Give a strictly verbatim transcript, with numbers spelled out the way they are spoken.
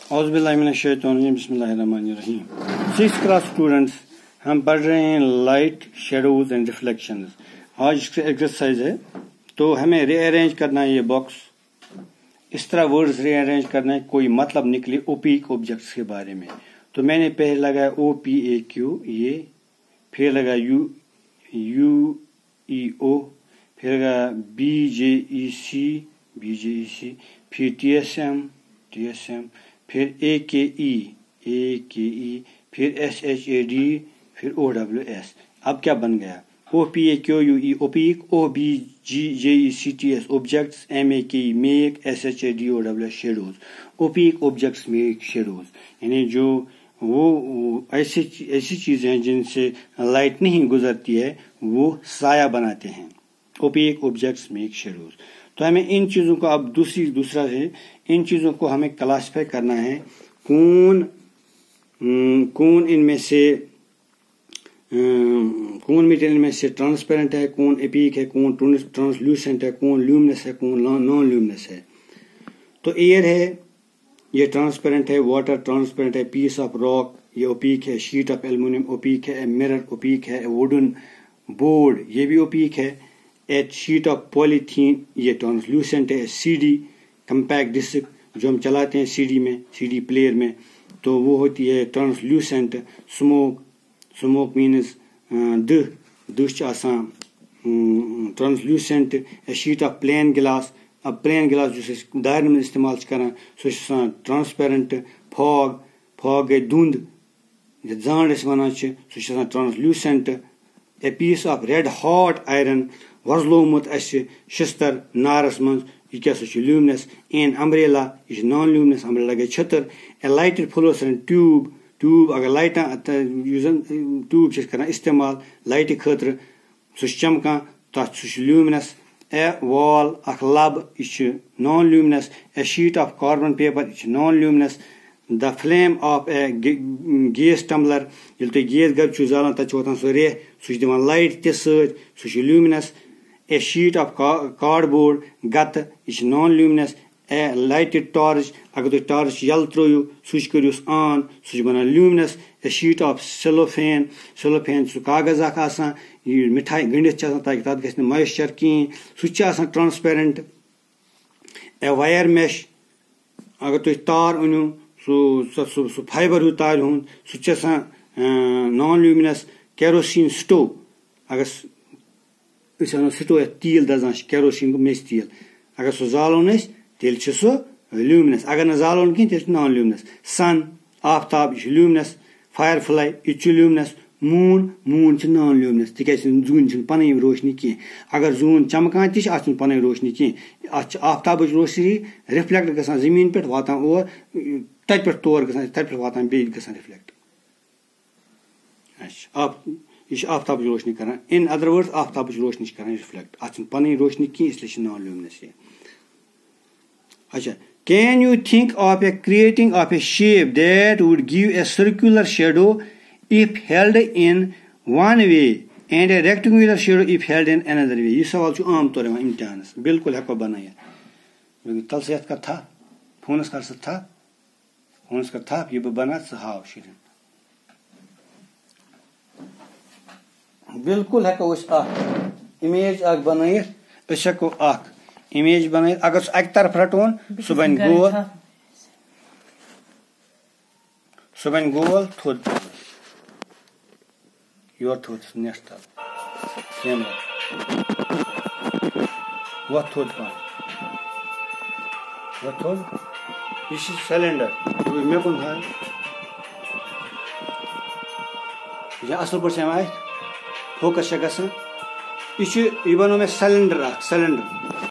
औज़ु बिल्लाहि मिनश शैतानिर रजीम, बिस्मिल्लाहिर रहमानिर रहीम। सिक्स क्लास स्टूडेंट्स, हम पढ़ रहे हैं लाइट, शेडोज एंड रिफ्लेक्शंस। आज इसका एक्सरसाइज है, तो हमें रीअरेंज करना है ये बॉक्स, इस तरह वर्ड्स रीअरेंज करना है, कोई मतलब निकले ओपीक ऑब्जेक्ट्स के बारे में। तो मैंने पहले लगाया ओ पी ए क्यू ये, फिर लगा यू यू ई ओ, फिर लगा B J E C B J E C, फिर T S M T S M, फिर ए के ई ए के ई, फिर एस एच ए डी, फिर ओ डब्ल्यू एस। अब क्या बन गया? O P A Q U E ओपीक, O B ji J E C T S objects, M A के ई make, S H A D O W S shadows. ओपीक objects make shadows, यानी जो वो, वो ऐसी ऐसी चीजें हैं जिनसे लाइट नहीं गुजरती है, वो साया बनाते हैं। Opaque objects make shadows. तो हमें इन चीजों को अब दूसरी दूसरा है, इन चीजों को हमें क्लासिफाई करना है। कौन कौन इनमें से कौन मटेरियल में से ट्रांसपेरेंट है, कौन एपीक है, कौन ट्रांसल्यूसेंट है, कौन ल्यूमिनस है, कौन नॉन ल्यूमिनस है। तो एयर है, ये ट्रांसपेरेंट है, वाटर ट्रांसपेरेंट है, पीस ऑफ रॉक ये ओपीक है, शीट ऑफ एल्यूमिनियम ओपीक है, मिरर ओपीक है, वुडन बोर्ड ये भी ओपीक है, एच शीट ऑफ पॉलीथीन ये ट्रांसल्यूसेंट है, सीडी कंपैक्ट डिस्क जो हम चलाते हैं सीडी में, सीडी प्लेयर में, तो वो होती है ट्रांसल्यूसेंट। स्मोक स्मोक मीन्स दह दह आसान translucent. A sheet of plain glass, अब प्लेन गिलास जो दारन में इस्तेमाल करान सह ट्रांसपेरेंट। फॉग फॉग गई धुंध, जांड वन सह translucent. A piece of red hot iron वजलोमुत शिस्तर नारस मज, यह क्या ल्यूमिनस। एन अम्ब्रेला यह नॉन ल्यूमिनस, अम्ब्रेला गई छतर। A lighted fluorescent tube tube अगर लाइट ट्यूब कर इस्तेमाल लाइट खतर सह चमकान तथ सह ल्यूमिनस। ए वॉल अख लब यह non luminous. A sheet of carbon paper यह non luminous. The flame of a gas tumbler, ये तुम गैस गर जालान तक वोतान सह रेह सह दिवान लाइट त सह luminous. A sheet of cardboard गत यह non luminous. A lighted torch अगर तुम टॉर्च यल त्रो स्विच करो ऑन सह बना luminous. A sheet of cellophane cellophane सह कागज आसान यह मिठाई गंडित ताकि तथ गि मॉइस्चर कहें सह ट्रांसपेरेंट। ए वायर मेश अगर तुम तार अनु सह फाइबर हूँ तार हूं सह नॉन ल्यूमिनस। केरोसिन स्टोव अगर स्टोव तेल दजान केरोसिन मेस तेल अगर सह जालोन तेल सह ल्यूमिनस, अगर न जालोन कहीं तेल नॉन ल्यूमिनस। सन आफ्ताब यह ल्यूमिनस। फायर फ्लाई यह luminous. Moon moon non luminous, तिक जून पन रोशनी कह, अगर जून चमकान तथ पन रोशनी कह, आफ्ताब रोशनी रिफ्लेक्ट ग जमीन पे वातान और तत पे तौर ग तत पे वातान बे रिफ्लेक्ट। आप यह आफ्ताब रोशनी कर, इन अदर वर्ड्स आफ्ताब रोशनी कर रिफ्लेक्ट, अत पन रोशनी कह, इसलिए नॉन ल्यूमिनस। अच्छा, can you think of a creating of a shape that would give a circular shadow if held in one way and a rectangular shadow if held in another way? यह सवाल आम तौर इम्तिहान बिल्कुल हेको बनाया। तल से कर था फोनस कर था फोनस कर था यह बना हाव शिरन बिल्कुल हेको इमेज बन हेको इमेज बन। अगर सह अक तरफ रटोन सह बन गोल सह बन गोल थोद योर थोद नेश तल वह थोद पान वह थोद यह सिलेंडर मे कुन था यह असल पे आए फोकस गसान यह बनो मे सिलेंडर सिलेंडर